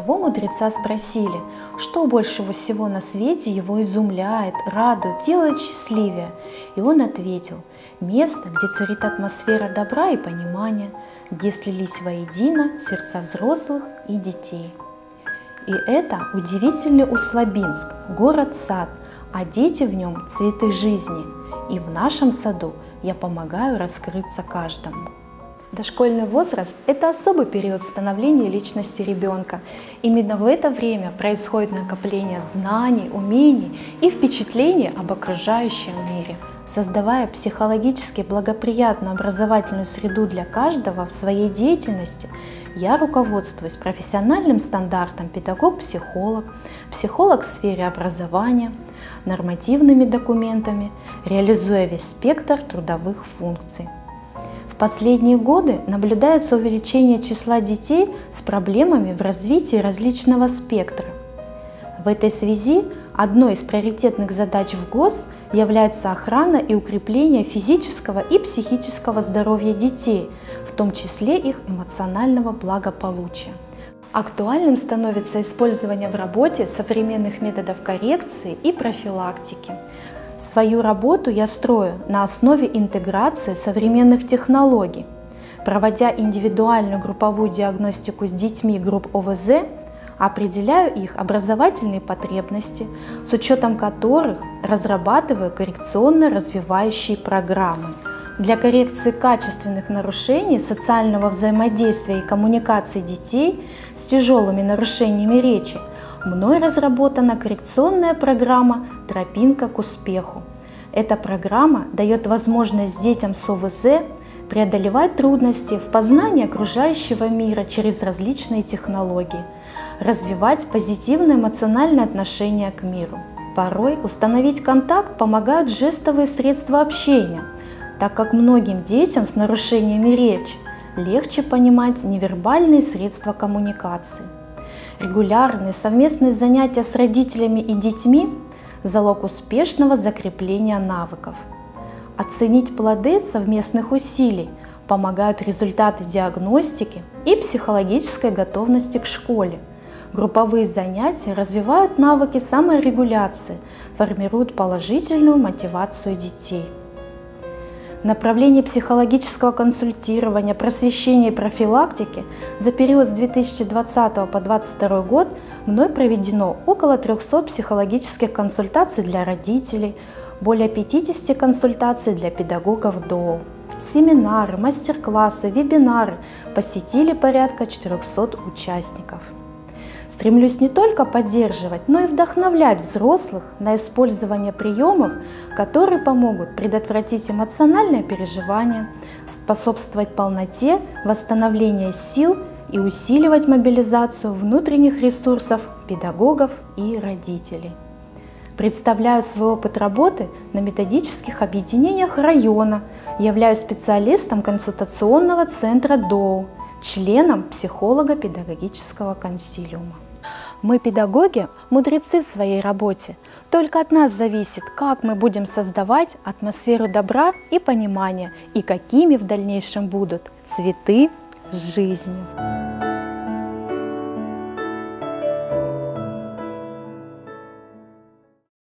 одного мудреца спросили, что больше всего на свете его изумляет, радует, делает счастливее. И он ответил: место, где царит атмосфера добра и понимания, где слились воедино сердца взрослых и детей. И это удивительный Услабинск, город-сад, а дети в нем цветы жизни. И в нашем саду я помогаю раскрыться каждому. Дошкольный возраст – это особый период становления личности ребенка. Именно в это время происходит накопление знаний, умений и впечатлений об окружающем мире. Создавая психологически благоприятную образовательную среду для каждого в своей деятельности, я руководствуюсь профессиональным стандартом педагог-психолог, психолог в сфере образования, нормативными документами, реализуя весь спектр трудовых функций. В последние годы наблюдается увеличение числа детей с проблемами в развитии различного спектра. В этой связи одной из приоритетных задач в ГОС является охрана и укрепление физического и психического здоровья детей, в том числе их эмоционального благополучия. Актуальным становится использование в работе современных методов коррекции и профилактики. Свою работу я строю на основе интеграции современных технологий. Проводя индивидуальную групповую диагностику с детьми групп ОВЗ, определяю их образовательные потребности, с учетом которых разрабатываю коррекционно-развивающие программы. Для коррекции качественных нарушений социального взаимодействия и коммуникации детей с тяжелыми нарушениями речи мной разработана коррекционная программа «Тропинка к успеху». Эта программа дает возможность детям с ОВЗ преодолевать трудности в познании окружающего мира через различные технологии, развивать позитивное эмоциональное отношение к миру. Порой установить контакт помогают жестовые средства общения, так как многим детям с нарушениями речи легче понимать невербальные средства коммуникации. Регулярные совместные занятия с родителями и детьми – залог успешного закрепления навыков. Оценить плоды совместных усилий помогают результаты диагностики и психологической готовности к школе. Групповые занятия развивают навыки саморегуляции, формируют положительную мотивацию детей. В направлении психологического консультирования, просвещения и профилактики за период с 2020 по 2022 год мной проведено около 300 психологических консультаций для родителей, более 50 консультаций для педагогов ДОУ. Семинары, мастер-классы, вебинары посетили порядка 400 участников. Стремлюсь не только поддерживать, но и вдохновлять взрослых на использование приемов, которые помогут предотвратить эмоциональное переживание, способствовать полноте, восстановлению сил и усиливать мобилизацию внутренних ресурсов педагогов и родителей. Представляю свой опыт работы на методических объединениях района, являюсь специалистом консультационного центра ДОУ, членом психолого-педагогического консилиума. Мы, педагоги, мудрецы в своей работе. Только от нас зависит, как мы будем создавать атмосферу добра и понимания, и какими в дальнейшем будут цветы жизни.